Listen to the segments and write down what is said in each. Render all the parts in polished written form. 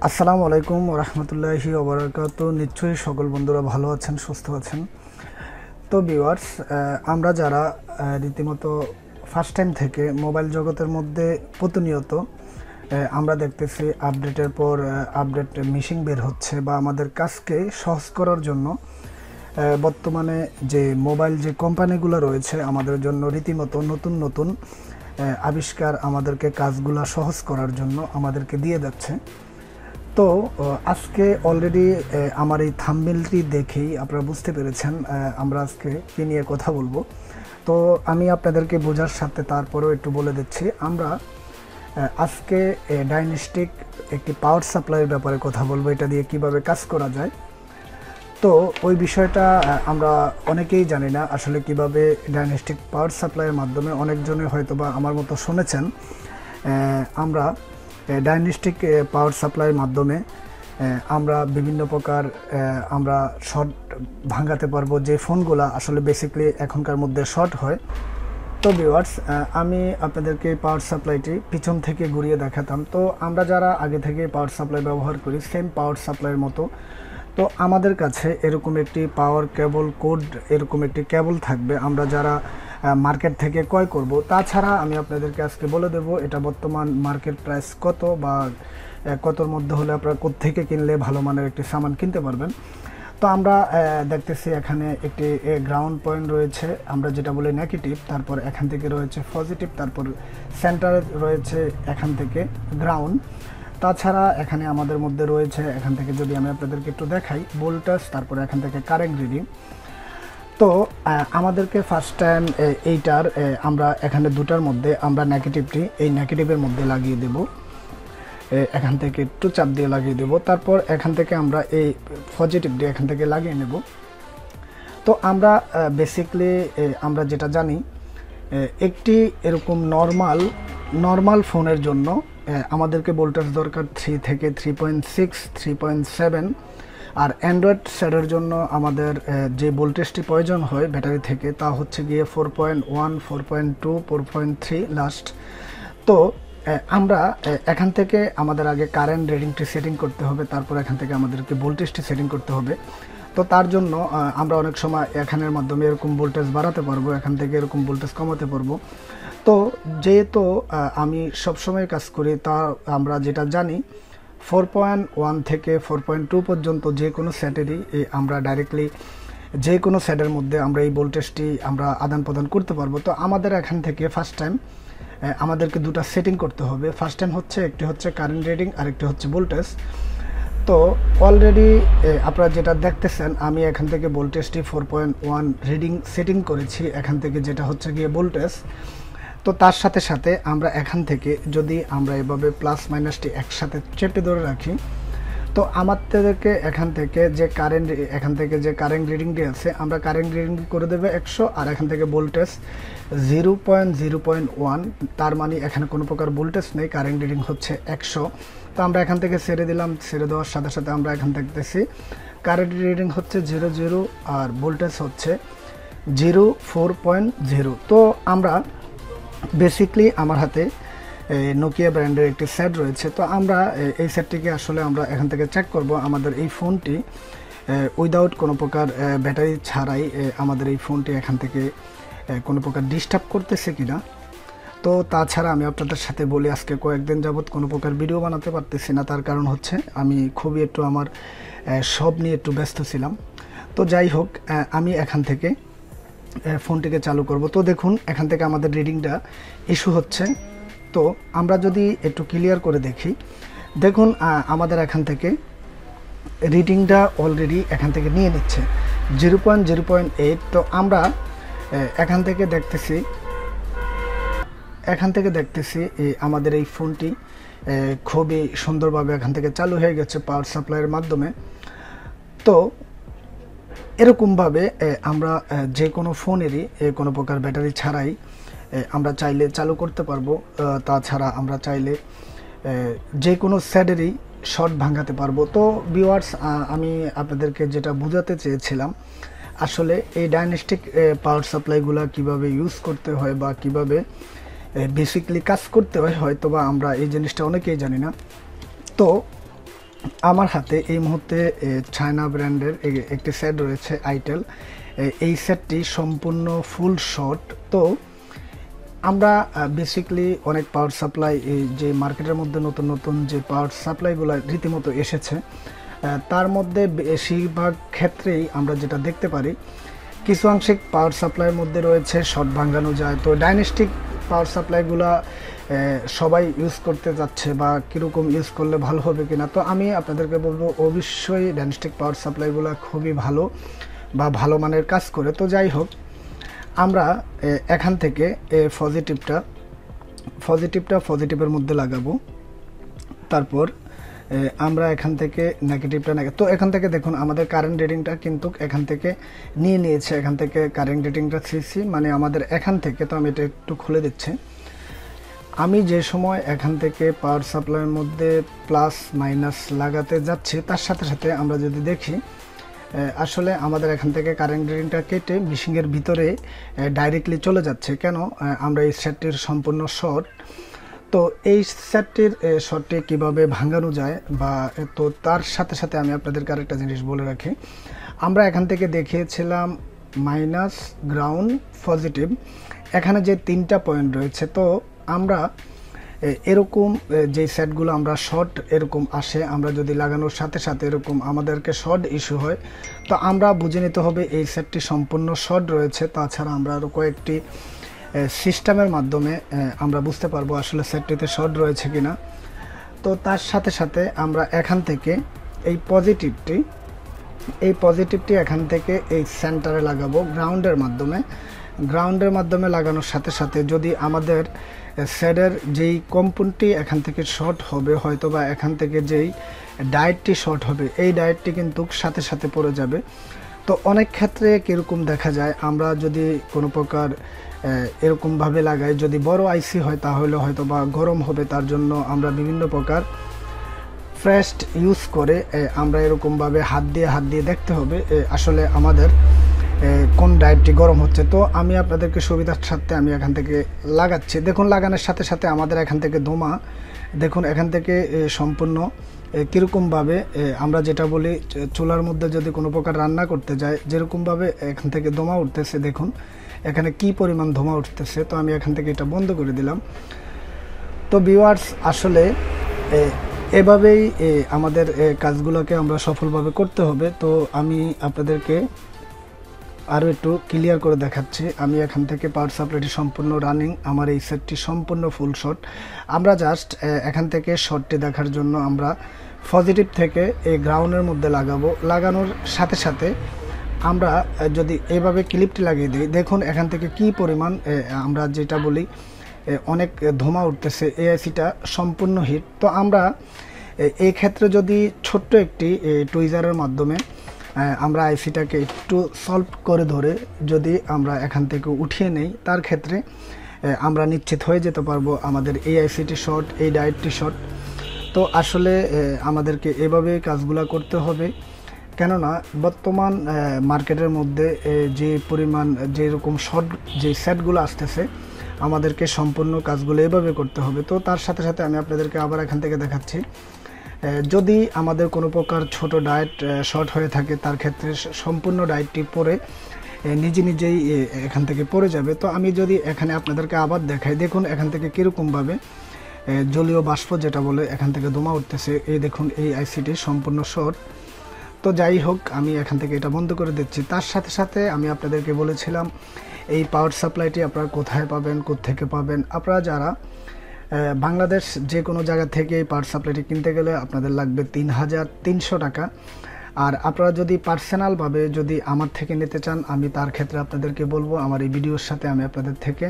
আসসালামু আলাইকুম রহমতুল্লাহি ওবরাকাত। নিশ্চয়ই সকল বন্ধুরা ভালো আছেন, সুস্থ আছেন। তো ভিউয়ার্স, আমরা যারা রীতিমতো ফার্স্ট টাইম থেকে মোবাইল জগতের মধ্যে প্রতিনিয়ত আমরা দেখতেছি আপডেটের পর আপডেট মিশিং বের হচ্ছে বা আমাদের কাজকে সহজ করার জন্য বর্তমানে যে মোবাইল যে কোম্পানিগুলো রয়েছে আমাদের জন্য রীতিমতো নতুন নতুন আবিষ্কার আমাদেরকে কাজগুলো সহজ করার জন্য আমাদেরকে দিয়ে যাচ্ছে। তো আজকে অলরেডি আমার এই থাম্বনেলটি দেখেই আপনারা বুঝতে পেরেছেন আমরা আজকে কী নিয়ে কথা বলবো। তো আমি আপনাদেরকে বোঝার সাথে তারপরেও একটু বলে দিচ্ছি, আমরা আজকে ডাইনেস্টিক একটি পাওয়ার সাপ্লাইয়ের ব্যাপারে কথা বলবো, এটা দিয়ে কিভাবে কাজ করা যায়। তো ওই বিষয়টা আমরা অনেকেই জানি না আসলে কিভাবে ডাইনেস্টিক পাওয়ার সাপ্লাইয়ের মাধ্যমে, অনেকজনে হয়তো বা আমার মতো শুনেছেন আমরা ডাইনেস্টিক পাওয়ার সাপ্লাইয়ের মাধ্যমে আমরা বিভিন্ন প্রকার আমরা শর্ট ভাঙাতে পারবো, যে ফোনগুলো আসলে বেসিক্যালি এখনকার মধ্যে শর্ট হয়। তো ভিউয়ার্স, আমি আপনাদেরকে পাওয়ার সাপ্লাইটি পিছন থেকে ঘুরিয়ে দেখাতাম। তো আমরা যারা আগে থেকে পাওয়ার সাপ্লাই ব্যবহার করি সেম পাওয়ার সাপ্লাইয়ের মতো, তো আমাদের কাছে এরকম একটি পাওয়ার কেবল কোড, এরকম একটি কেবল থাকবে আমরা যারা মার্কেট থেকে ক্রয় করব। তাছাড়া আমি আপনাদেরকে আজকে বলে দেব এটা বর্তমান মার্কেট প্রাইস কত বা কতর মধ্যে হলে আপনারা কোত্থেকে কিনলে ভালো মানের একটি সামান কিনতে পারবেন। তো আমরা দেখতেছি এখানে একটি গ্রাউন্ড পয়েন্ট রয়েছে, আমরা যেটা বলি নেগেটিভ, তারপর এখান থেকে রয়েছে পজিটিভ, তারপর সেন্টারে রয়েছে এখান থেকে গ্রাউন্ড। তাছাড়া এখানে আমাদের মধ্যে রয়েছে, এখান থেকে যদি আমি আপনাদেরকে একটু দেখাই, ভোল্টেজ, তারপরে এখান থেকে কারেন্ট রিডিং। তো আমাদেরকে ফার্স্ট টাইম এইটার আমরা এখানে দুটার মধ্যে আমরা নেগেটিভটি এই নেগেটিভের মধ্যে লাগিয়ে দেব, এখান থেকে একটু চাপ দিয়ে লাগিয়ে দেব। তারপর এখান থেকে আমরা এই পজিটিভটি এখান থেকে লাগিয়ে নেব। তো আমরা বেসিকলি আমরা যেটা জানি, একটি এরকম নর্মাল ফোনের জন্য আমাদেরকে ভোল্টেজ দরকার 3 থেকে 3.6, 3.7। আর অ্যান্ড্রয়েড সেটের জন্য আমাদের যে ভোল্টেজটি প্রয়োজন হয় ব্যাটারি থেকে তা হচ্ছে গিয়ে 4.1, 4.2, 4.3 লাস্ট। তো আমরা এখান থেকে আমাদের আগে কারেন্ট রিডিংটি সেটিং করতে হবে, তারপর এখান থেকে আমাদেরকে ভোল্টেজটি সেটিং করতে হবে। তো তার জন্য আমরা অনেক সময় এখানের মাধ্যমে এরকম ভোল্টেজ বাড়াতে পারবো, এখান থেকে এরকম ভোল্টেজ কমাতে পারবো। তো যেহেতু আমি সবসময় কাজ করি, তা আমরা যেটা জানি 4.1 থেকে 4.2 পর্যন্ত যে কোনো সেটেরই আমরা ডাইরেক্টলি যে কোনো সেটের মধ্যে আমরা এই ভোল্টেজটি আমরা আদান প্রদান করতে পারবো। তো আমাদের এখান থেকে ফার্স্ট টাইম আমাদেরকে দুটা সেটিং করতে হবে। ফার্স্ট টাইম হচ্ছে একটি হচ্ছে কারেন্ট রিডিং আর একটি হচ্ছে ভোল্টেজ। তো অলরেডি আপনারা যেটা দেখতেছেন আমি এখান থেকে ভোল্টেজটি 4.1 রিডিং সেটিং করেছি, এখান থেকে যেটা হচ্ছে গিয়ে ভোল্টেজ। তো তার সাথে সাথে আমরা এখান থেকে যদি আমরা এভাবে প্লাস মাইনাসটি একসাথে চেপে ধরে রাখি, তো আমাদেরকে এখান থেকে যে কারেন্ট রিডিংটি আছে আমরা কারেন্ট রিডিং করে দেবে 100, আর এখান থেকে ভোল্টেজ 0.1, তার মানে এখানে কোনো প্রকার ভোল্টেজ নেই, কারেন্ট রিডিং হচ্ছে 100। তো আমরা এখান থেকে ছেড়ে দিলাম, ছেড়ে দেওয়ার সাথে সাথে আমরা এখান থেকে দেখতেছি কারেন্ট রিডিং হচ্ছে 00 আর ভোল্টেজ হচ্ছে 04.0। তো আমরা বেসিকলি আমার হাতে নোকিয়া ব্র্যান্ডের একটি সেট রয়েছে। তো আমরা এই সেটটিকে আসলে আমরা এখান থেকে চেক করব আমাদের এই ফোনটি উইদাউট কোনো প্রকার ব্যাটারি ছাড়াই আমাদের এই ফোনটি এখান থেকে কোনো প্রকার ডিস্টার্ব করতেছে কিনা। তো তাছাড়া আমি আপনাদের সাথে বলি, আজকে কয়েকদিন যাবৎ কোনো প্রকার ভিডিও বানাতে পারতেছি না, তার কারণ হচ্ছে আমি খুবই একটু আমার সব নিয়ে একটু ব্যস্ত ছিলাম। তো যাই হোক, আমি এখান থেকে ফোনটিকে চালু করব। তো দেখুন এখান থেকে আমাদের রিডিংটা ইস্যু হচ্ছে। তো আমরা যদি একটু ক্লিয়ার করে দেখি, দেখুন আমাদের এখান থেকে রিডিংটা অলরেডি এখান থেকে নিয়ে নিচ্ছে 0.8। তো আমরা এখান থেকে দেখতেছি আমাদের এই ফোনটি খুবই সুন্দরভাবে এখান থেকে চালু হয়ে গেছে পাওয়ার সাপ্লাইয়ের মাধ্যমে। তো এরকমভাবে আমরা যে কোনো ফোনেরই কোনো প্রকার ব্যাটারি ছাড়াই আমরা চাইলে চালু করতে পারবো। তাছাড়া আমরা চাইলে যে কোনো সেটেরই শর্ট ভাঙাতে পারবো। তো ভিউয়ার্স, আমি আপনাদেরকে যেটা বোঝাতে চেয়েছিলাম আসলে এই ডাইনেস্টিক পাওয়ার সাপ্লাইগুলো কিভাবে ইউজ করতে হয় বা কিভাবে বেসিক্যালি কাজ করতে হয়, হয়তো বা আমরা এই জিনিসটা অনেকেই জানি না। তো আমার হাতে এই মুহূর্তে চায়না ব্র্যান্ডের একটি সেট রয়েছে আইটেল। এই সেটটি সম্পূর্ণ ফুল শট। তো আমরা বেসিক্যালি অনেক পাওয়ার সাপ্লাই যে মার্কেটের মধ্যে নতুন নতুন যে পাওয়ার সাপ্লাইগুলো রীতিমতো এসেছে, তার মধ্যে বেশিরভাগ ক্ষেত্রেই আমরা যেটা দেখতে পারি, কিছু আংশিক পাওয়ার সাপ্লাইয়ের মধ্যে রয়েছে শর্ট ভাঙানো যায়। তো ডাইনেস্টিক পাওয়ার সাপ্লাইগুলো সবাই ইউজ করতে যাচ্ছে, বা কীরকম ইউজ করলে ভালো হবে কিনা। তো আমি আপনাদেরকে বলবো অবশ্যই ডাইনেস্টিক পাওয়ার সাপ্লাইগুলো খুবই ভালো বা ভালো মানের কাজ করে। তো যাই হোক, আমরা এখান থেকে পজিটিভের মধ্যে লাগাবো। তারপর আমরা এখান থেকে নেগেটিভটা তো এখান থেকে দেখুন আমাদের কারেন্ট রিডিংটা কিন্তু এখান থেকে নিয়েছে। এখান থেকে কারেন্ট রিডিংটা 3C, মানে আমাদের এখান থেকে। তো আমি এটা একটু খুলে দিচ্ছি। আমি যে সময় এখান থেকে পাওয়ার সাপ্লাইয়ের মধ্যে প্লাস মাইনাস লাগাতে যাচ্ছি, তার সাথে সাথে আমরা যদি দেখি আসলে আমাদের এখান থেকে কারেন্ট রিডিংটা কেটে মেশিনের ভিতরে ডাইরেক্টলি চলে যাচ্ছে। কেন? আমরা এই সেটটির সম্পূর্ণ শর্ট। তো এই সেটটির শর্টটি কীভাবে ভাঙানো যায়, বা তো তার সাথে সাথে আমি আপনাদেরকে আরেকটা জিনিস বলে রাখি। আমরা এখান থেকে দেখিয়েছিলাম মাইনাস, গ্রাউন্ড, পজিটিভ, এখানে যে 3টা পয়েন্ট রয়েছে। তো আমরা এরকম যে সেটগুলো আমরা শর্ট এরকম আসে, আমরা যদি লাগানোর সাথে সাথে এরকম আমাদেরকে শর্ট ইস্যু হয়, তো আমরা বুঝে নিতে হবে এই সেটটি সম্পূর্ণ শর্ট রয়েছে। তাছাড়া আমরা আরও কয়েকটি সিস্টেমের মাধ্যমে আমরা বুঝতে পারবো আসলে সেটটিতে শর্ট রয়েছে কিনা। তো তার সাথে সাথে আমরা এখান থেকে এই পজিটিভটি এখান থেকে এই সেন্টারে লাগাবো গ্রাউন্ডের মাধ্যমে লাগানোর সাথে সাথে যদি আমাদের সেটের যেই কম্পনটি এখান থেকে শর্ট হবে, হয়তো বা এখান থেকে যেই ডায়েটটি শর্ট হবে, এই ডায়েটটি কিন্তু সাথে সাথে পড়ে যাবে। তো অনেক ক্ষেত্রে কীরকম দেখা যায়, আমরা যদি কোনো প্রকার এরকমভাবে লাগাই, যদি বড় আইসি হয় তাহলে হয়তো বা গরম হবে, তার জন্য আমরা বিভিন্ন প্রকার ফ্রেস্ট ইউজ করে আমরা এরকমভাবে হাত দিয়ে দেখতে হবে আসলে আমাদের কোন ডায়েটটি গরম হচ্ছে। তো আমি আপনাদেরকে সুবিধার সাথে আমি এখান থেকে লাগাচ্ছি। দেখুন লাগানোর সাথে সাথে আমাদের এখান থেকে ধোঁয়া, দেখুন এখান থেকে সম্পূর্ণ কীরকমভাবে আমরা যেটা বলি চুলার মধ্যে যদি কোনো প্রকার রান্না করতে যায়, যেরকমভাবে এখান থেকে ধোঁয়া উঠতেছে, দেখুন এখানে কি পরিমাণ ধোঁয়া উঠতেছে। তো আমি এখান থেকে এটা বন্ধ করে দিলাম। তো ভিউয়ার্স, আসলে এভাবেই আমাদের কাজগুলোকে আমরা সফলভাবে করতে হবে। তো আমি আপনাদেরকে আরও একটু ক্লিয়ার করে দেখাচ্ছি। আমি এখান থেকে পাওয়ার সাপ্লাইটি সম্পূর্ণ রানিং, আমার এই সেটটি সম্পূর্ণ ফুল শট। আমরা জাস্ট এখান থেকে শটটি দেখার জন্য আমরা পজিটিভ থেকে এই গ্রাউন্ডের মধ্যে লাগানোর সাথে সাথে আমরা যদি এইভাবে ক্লিপটি লাগিয়ে দিই, দেখুন এখান থেকে কি পরিমাণ আমরা যেটা বলি অনেক ধোঁয়া উঠতেছে, এআইসিটা সম্পূর্ণ হিট। তো আমরা এই ক্ষেত্রে যদি ছোট্ট একটি টুইজারের মাধ্যমে আমরা আইসিটাকে একটু সলভ করে ধরে যদি আমরা এখান থেকে উঠিয়ে নেই, তার ক্ষেত্রে আমরা নিশ্চিত হয়ে যেতে পারবো আমাদের এই আইসিটি শর্ট, এই ডায়েটটি শর্ট। তো আসলে আমাদেরকে এভাবে কাজগুলো করতে হবে, কেননা বর্তমান মার্কেটের মধ্যে যে পরিমাণ যেরকম শর্ট যে সেটগুলো আসতেছে, আমাদেরকে সম্পূর্ণ কাজগুলো এভাবে করতে হবে। তো তার সাথে সাথে আমি আপনাদেরকে আবার এখান থেকে দেখাচ্ছি, যদি আমাদের কোনো প্রকার ছোট ডায়েট শর্ট হয়ে থাকে, তার ক্ষেত্রে সম্পূর্ণ ডায়েটটি পরে নিজেই এখান থেকে পড়ে যাবে। তো আমি যদি এখানে আপনাদেরকে আবার দেখাই, দেখুন এখান থেকে কীরকমভাবে জলীয় বাষ্প যেটা বলে এখান থেকে ধোঁয়া উঠতেছে। এই দেখুন এই আইসিটি সম্পূর্ণ শর্ট। তো যাই হোক, আমি এখান থেকে এটা বন্ধ করে দিচ্ছি। তার সাথে সাথে আমি আপনাদেরকে বলেছিলাম এই পাওয়ার সাপ্লাইটি আপনারা কোথায় পাবেন, কোত্থেকে পাবেন। আপনারা যারা বাংলাদেশ যে কোনো জায়গা থেকে এই পাওয়ার সাপ্লাইটি কিনতে গেলে আপনাদের লাগবে ৩,৩০০ টাকা। আর আপনারা যদি পার্সোনালভাবে যদি আমার থেকে নিতে চান, আমি তার ক্ষেত্রে আপনাদেরকে বলবো আমার এই ভিডিওর সাথে আমি আপনাদের থেকে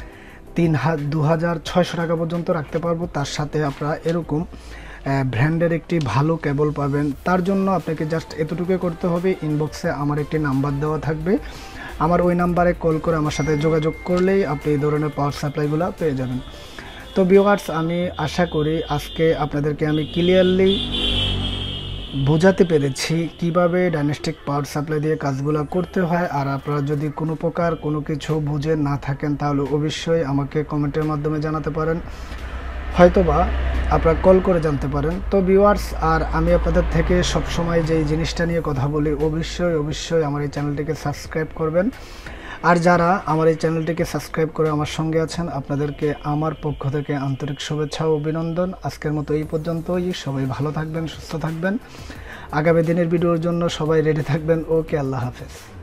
2,600 টাকা পর্যন্ত রাখতে পারবো। তার সাথে আপনারা এরকম ব্র্যান্ডের একটি ভালো কেবল পাবেন। তার জন্য আপনাকে জাস্ট এতটুকু করতে হবে, ইনবক্সে আমার একটি নাম্বার দেওয়া থাকবে, আমার ওই নাম্বারে কল করে আমার সাথে যোগাযোগ করলেই আপনি এই ধরনের পাওয়ার সাপ্লাইগুলো পেয়ে যাবেন। তো ভিউয়ার্স, আমি আশা করি আজকে আপনাদেরকে আমি ক্লিয়ারলি বোঝাতে পেরেছি কিভাবে ডাইনেস্টিক পাওয়ার সাপ্লাই দিয়ে কাজগুলো করতে হয়। আর আপনারা যদি কোনো প্রকার কোনো কিছু বুঝে না থাকেন, তাহলে অবশ্যই আমাকে কমেন্টের মাধ্যমে জানাতে পারেন। হয়তোবা আপনারা কল করে জানতে পারেন। তো ভিউয়ার্স, আর আমি আপনাদের থেকে সবসময় যেই জিনিসটা নিয়ে কথা বলি, অবশ্যই আমার এই চ্যানেলটিকে সাবস্ক্রাইব করবেন। আর যারা আমার এই চ্যানেলটিকে সাবস্ক্রাইব করে আমার সঙ্গে আছেন, আপনাদেরকে আমার পক্ষ থেকে আন্তরিক শুভেচ্ছা ও অভিনন্দন। আজকের মতো এই পর্যন্তই। সবাই ভালো থাকবেন, সুস্থ থাকবেন। আগামী দিনের ভিডিওর জন্য সবাই রেডি থাকবেন। ওকে, আল্লাহ হাফেজ।